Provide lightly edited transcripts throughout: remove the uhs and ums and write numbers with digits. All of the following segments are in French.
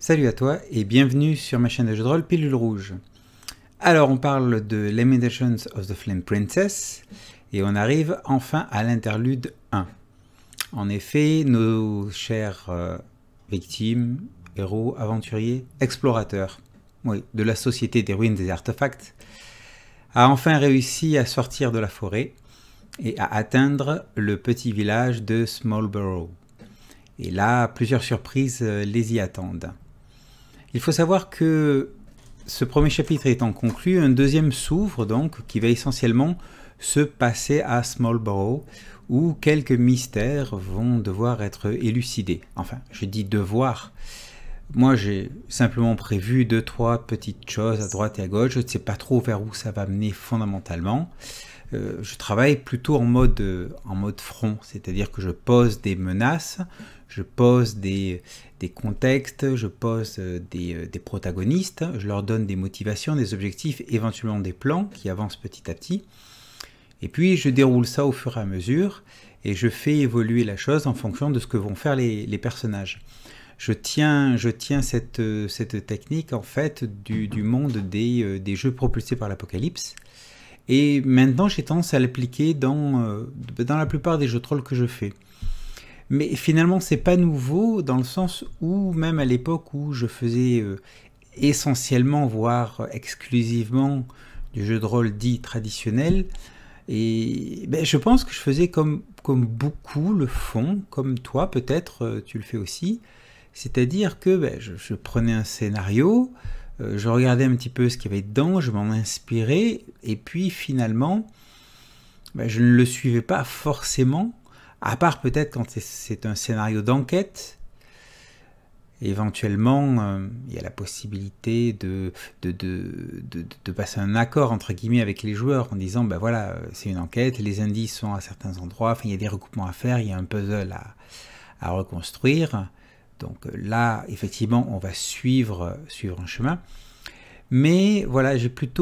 Salut à toi et bienvenue sur ma chaîne de jeux de rôle Pilule Rouge. Alors on parle de Lamentations of the Flame Princess et on arrive enfin à l'interlude 1. En effet, nos chers victimes, héros, aventuriers, explorateurs, oui, de la Société des Ruines des Artefacts, a enfin réussi à sortir de la forêt et à atteindre le petit village de Smallborough. Et là, plusieurs surprises les y attendent. Il faut savoir que ce premier chapitre étant conclu, un deuxième s'ouvre donc, qui va essentiellement se passer à Smallborough, où quelques mystères vont devoir être élucidés. Enfin, je dis devoir. Moi, j'ai simplement prévu 2-3 petites choses à droite et à gauche. Je ne sais pas trop vers où ça va mener fondamentalement. Je travaille plutôt en mode front, c'est-à-dire que je pose des menaces, je pose des contextes, je pose des protagonistes, je leur donne des motivations, des objectifs, éventuellement des plans qui avancent petit à petit. Et puis je déroule ça au fur et à mesure et je fais évoluer la chose en fonction de ce que vont faire les personnages. Je tiens cette technique en fait du monde des jeux propulsés par l'Apocalypse. Et maintenant, j'ai tendance à l'appliquer dans la plupart des jeux de rôle que je fais. Mais finalement, c'est pas nouveau dans le sens où, même à l'époque où je faisais essentiellement, voire exclusivement, du jeu de rôle dit traditionnel, et ben, je pense que je faisais comme beaucoup le font, comme toi peut-être, tu le fais aussi. C'est-à-dire que ben, je prenais un scénario, je regardais un petit peu ce qu'il y avait dedans, je m'en inspirais, et puis finalement, ben, je ne le suivais pas forcément, à part peut-être quand c'est un scénario d'enquête. Éventuellement, il y a la possibilité de passer un accord entre guillemets avec les joueurs en disant, ben voilà, c'est une enquête, les indices sont à certains endroits, enfin, il y a des recoupements à faire, il y a un puzzle à reconstruire. Donc là, effectivement, on va suivre un chemin. Mais voilà,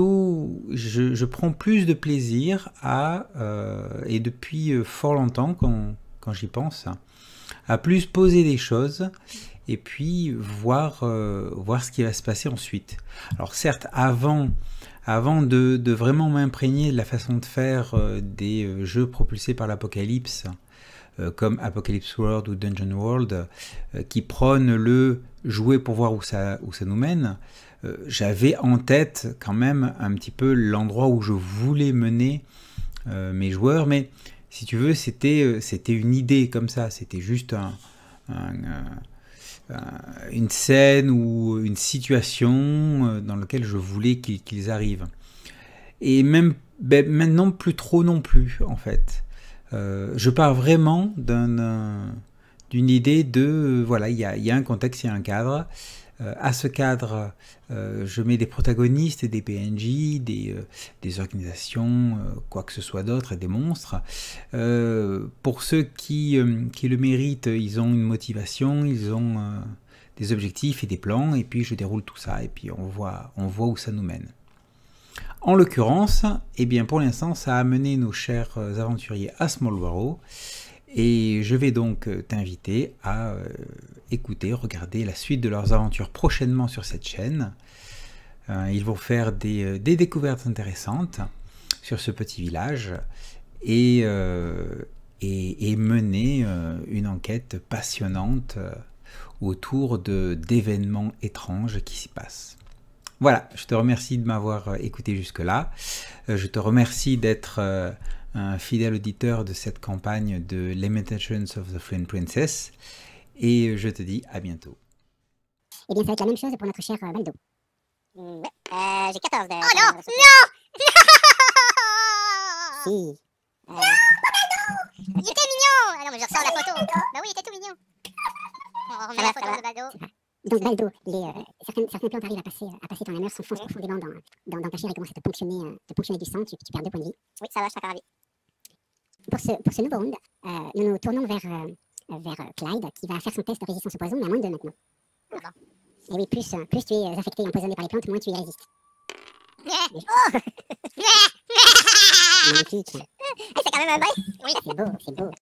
je prends plus de plaisir à, et depuis fort longtemps, quand j'y pense, à plus poser des choses et puis voir ce qui va se passer ensuite. Alors certes, avant de vraiment m'imprégner de la façon de faire des jeux propulsés par l'Apocalypse, comme Apocalypse World ou Dungeon World, qui prônent le jouer pour voir où ça nous mène, j'avais en tête quand même un petit peu l'endroit où je voulais mener mes joueurs, mais si tu veux, c'était une idée comme ça, c'était juste une scène ou une situation dans laquelle je voulais qu'ils arrivent. Et même maintenant, plus trop non plus, en fait. Je pars vraiment d'une idée de, voilà, il y a un contexte, il y a un cadre. À ce cadre, je mets des protagonistes, des PNJ, des organisations, quoi que ce soit d'autre, et des monstres. Pour ceux qui le méritent, ils ont une motivation, ils ont des objectifs et des plans, et puis je déroule tout ça, et puis on voit où ça nous mène. En l'occurrence, eh bien pour l'instant, ça a amené nos chers aventuriers à Smallborough, et je vais donc t'inviter à regarder la suite de leurs aventures prochainement sur cette chaîne. Ils vont faire des découvertes intéressantes sur ce petit village et mener une enquête passionnante autour d'événements étranges qui s'y passent. Voilà, je te remercie de m'avoir écouté jusque-là. Je te remercie d'être un fidèle auditeur de cette campagne de Lamentations of the Flame Princess. Et je te dis à bientôt. Eh bien, ça va être la même chose pour notre cher Baldo. J'ai 14 de... Oh non! Non! Si. Non, Baldo! Il était mignon! Ah non, mais je ressors la photo. Bah oui, il était tout mignon. On remet la photo de Baldo. Donc Baldo, certaines plantes arrivent à passer ton hammer, s'enfoncent profondément dans ta chair et commencent à te ponctionner du sang, tu perds 2 points de vie. Oui, ça va, je suis encore à vie. Pour ce nouveau round, nous nous tournons vers Clyde, qui va faire son test de résistance au poison, mais à moins 2 maintenant. Ah bon. Et oui, plus tu es affecté et empoisonné par les plantes, moins tu y résistes. Oh! Magnifique. C'est quand même un bain. Oui. C'est beau, c'est beau.